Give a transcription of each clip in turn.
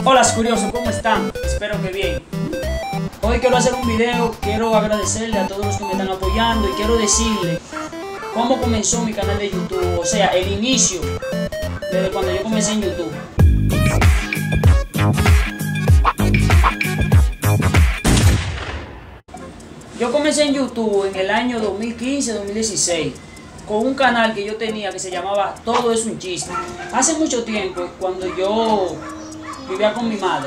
Hola curiosos, ¿cómo están? Espero que bien. Hoy quiero hacer un video, quiero agradecerle a todos los que me están apoyando y quiero decirle cómo comenzó mi canal de YouTube, o sea, el inicio, desde cuando yo comencé en YouTube. Yo comencé en YouTube en el año 2015-2016 con un canal que yo tenía que se llamaba Todo es un Chiste. Hace mucho tiempo, cuando yo vivía con mi madre,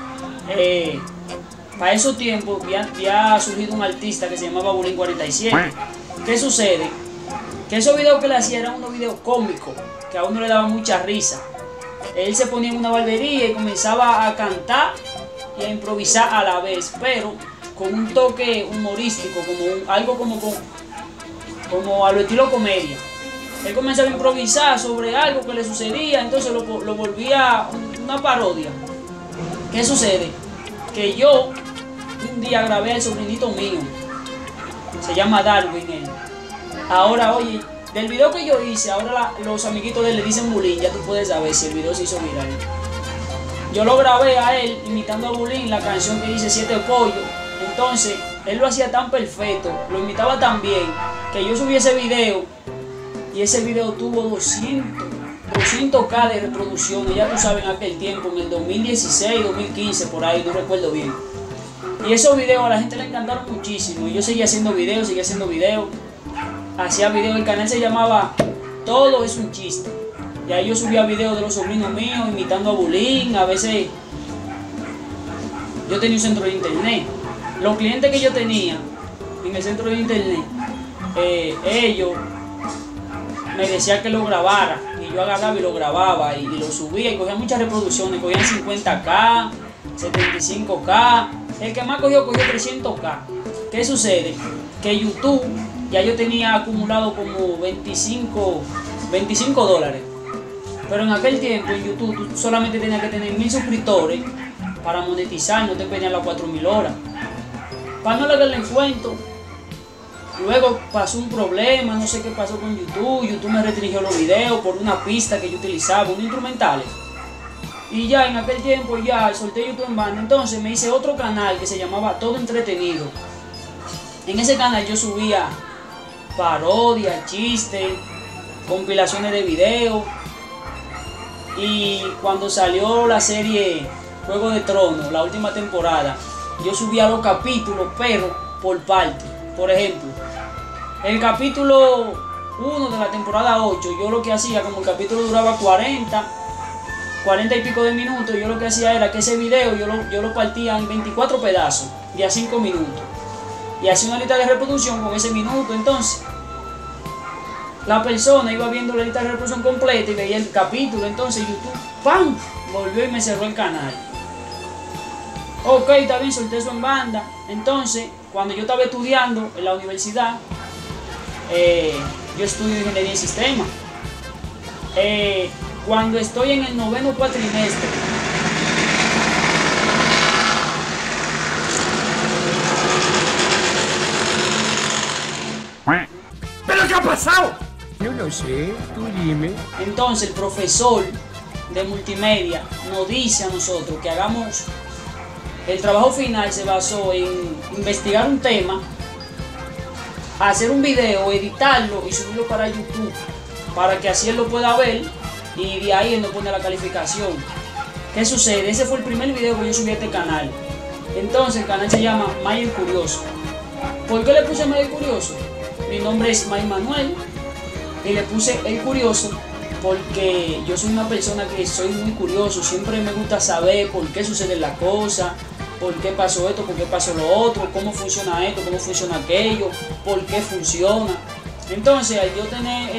para esos tiempos había surgido un artista que se llamaba Bulín 47. ¿Qué sucede? Que esos videos que le hacía eran unos videos cómicos, que a uno le daba mucha risa. Él se ponía en una barbería y comenzaba a cantar y a improvisar a la vez, pero con un toque humorístico, algo como a lo estilo comedia. Él comenzaba a improvisar sobre algo que le sucedía, entonces lo volvía una parodia. ¿Qué sucede? Que yo un día grabé al sobrinito mío, se llama Darwin él. Ahora, oye, del video que yo hice, ahora los amiguitos de él le dicen Bulín, ya tú puedes saber si el video se hizo viral. Yo lo grabé a él imitando a Bulín, la canción que dice 7 pollos. Entonces, él lo hacía tan perfecto, lo imitaba tan bien, que yo subí ese video y ese video tuvo 200K de reproducciones, ya tú sabes, en aquel tiempo, en el 2016, 2015, por ahí, no recuerdo bien. Y esos videos a la gente le encantaron muchísimo y yo seguía haciendo videos, hacía videos, el canal se llamaba Todo es un Chiste. Y ahí yo subía videos de los sobrinos míos imitando a Bulín, a veces yo tenía un centro de internet. Los clientes que yo tenía en el centro de internet, ellos me decían que lo grabara y yo agarraba y lo grababa y lo subía y cogía muchas reproducciones, cogían 50K, 75K, el que más cogió 300K. ¿Qué sucede? Que YouTube ya yo tenía acumulado como 25 dólares, pero en aquel tiempo en YouTube tú solamente tenías que tener 1000 suscriptores para monetizar, no te pedían las 4000 horas. Para no darle el cuento, luego pasó un problema, no sé qué pasó con YouTube. YouTube me restringió los videos por una pista que yo utilizaba, unos instrumentales. Y ya en aquel tiempo ya solté YouTube en banda. Entonces me hice otro canal que se llamaba Todo Entretenido. En ese canal yo subía parodias, chistes, compilaciones de videos. Y cuando salió la serie Juego de Tronos, la última temporada, yo subía los capítulos, pero por parte. Por ejemplo, el capítulo 1 de la temporada 8, yo lo que hacía, como el capítulo duraba 40 y pico de minutos, yo lo que hacía era que ese video yo lo partía en 24 pedazos de a 5 minutos. Y hacía una lista de reproducción con ese minuto. Entonces, la persona iba viendo la lista de reproducción completa y veía el capítulo. Entonces YouTube, ¡pam!, volvió y me cerró el canal. Ok, está bien, solté eso en banda. Entonces, cuando yo estaba estudiando en la universidad, yo estudio ingeniería en sistemas. Cuando estoy en el 9º cuatrimestre, ¿Pero qué ha pasado? No lo sé, tú dime. Entonces el profesor de multimedia nos dice a nosotros que hagamos. El trabajo final se basó en investigar un tema, hacer un video, editarlo y subirlo para YouTube, para que así él lo pueda ver y de ahí él nos pone la calificación. ¿Qué sucede? Ese fue el primer video que yo subí a este canal. Entonces el canal se llama May el Curioso. ¿Por qué le puse May el Curioso? Mi nombre es May Manuel y le puse El Curioso porque yo soy una persona que soy muy curioso, siempre me gusta saber por qué suceden las cosas, por qué pasó esto, por qué pasó lo otro, cómo funciona esto, cómo funciona aquello, por qué funciona. Entonces, al yo tener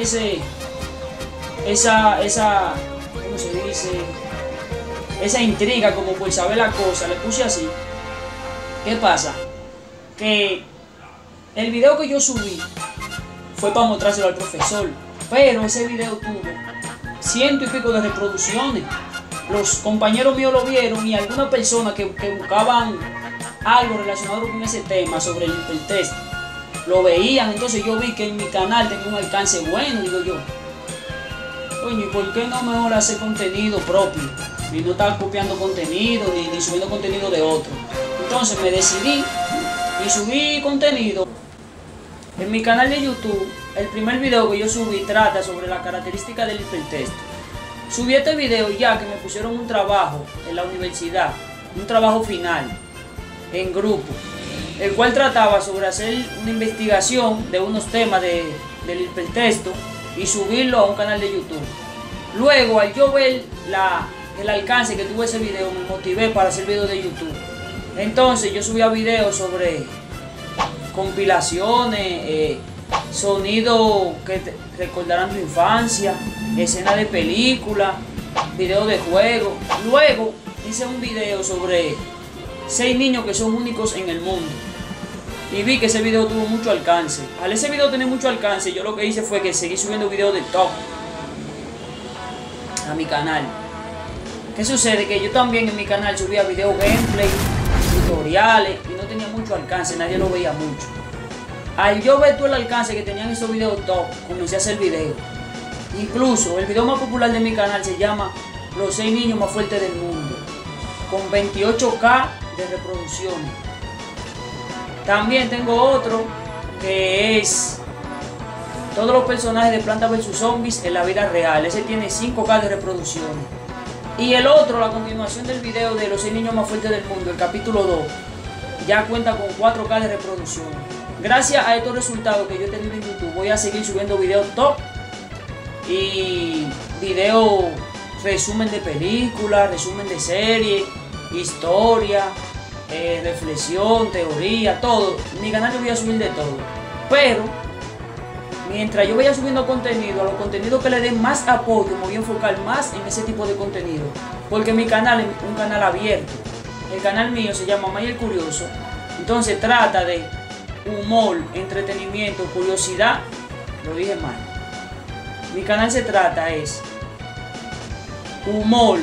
¿cómo se dice? Esa intriga como por saber la cosa, le puse así. ¿Qué pasa? Que el video que yo subí fue para mostrárselo al profesor, pero ese video tuvo 100 y pico de reproducciones. Los compañeros míos lo vieron y algunas personas que buscaban algo relacionado con ese tema sobre el hipertest lo veían. Entonces yo vi que en mi canal tenía un alcance bueno. Digo yo, coño, ¿y por qué no mejor hacer contenido propio? ni no estar copiando contenido, ni subiendo contenido de otro. Entonces me decidí y subí contenido. En mi canal de YouTube, el primer video que yo subí trata sobre la característica del hipertexto. Subí este video ya que me pusieron un trabajo en la universidad, un trabajo final, en grupo, el cual trataba sobre hacer una investigación de unos temas del hipertexto y subirlo a un canal de YouTube. Luego, al yo ver el alcance que tuvo ese video, me motivé para hacer videos de YouTube. Entonces yo subía videos sobre compilaciones, sonidos que te recordarán tu infancia, escenas de películas, videos de juegos. Luego hice un video sobre 6 niños que son únicos en el mundo. Y vi que ese video tuvo mucho alcance. Al ese video tener mucho alcance, yo lo que hice fue que seguí subiendo videos de top a mi canal. ¿Qué sucede? Que yo también en mi canal subía videos gameplay, tutoriales, y no tenía mucho alcance, nadie lo veía mucho. Al yo ver todo el alcance que tenían esos videos top, comencé a hacer videos. Incluso el video más popular de mi canal se llama Los 6 niños más fuertes del mundo, con 28K de reproducciones. También tengo otro que es todos los personajes de Planta vs Zombies en la vida real. Ese tiene 5K de reproducciones. Y el otro, la continuación del video de los 6 niños más fuertes del mundo, el capítulo 2, ya cuenta con 4K de reproducción. Gracias a estos resultados que yo he tenido en YouTube, voy a seguir subiendo videos top y videos resumen de películas, resumen de series, historia, reflexión, teoría, todo. En mi canal yo voy a subir de todo. Pero mientras yo vaya subiendo contenido, a los contenidos que le den más apoyo, me voy a enfocar más en ese tipo de contenido. Porque mi canal es un canal abierto. El canal mío se llama May el Curioso. Entonces trata de humor, entretenimiento, curiosidad. Lo dije mal. Mi canal se trata es humor,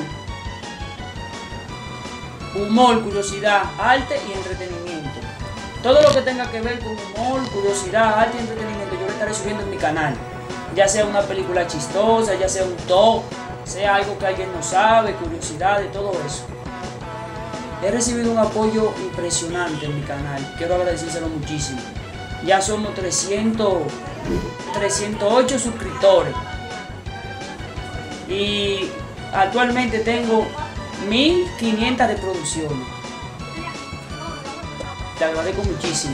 curiosidad, arte y entretenimiento. Todo lo que tenga que ver con humor, curiosidad, arte y entretenimiento, yo lo estaré subiendo en mi canal. Ya sea una película chistosa, ya sea un top, sea algo que alguien no sabe, curiosidad, de todo eso. He recibido un apoyo impresionante en mi canal. Quiero agradecérselo muchísimo. Ya somos 308 suscriptores. Y actualmente tengo 1500 reproducciones. Te agradezco muchísimo.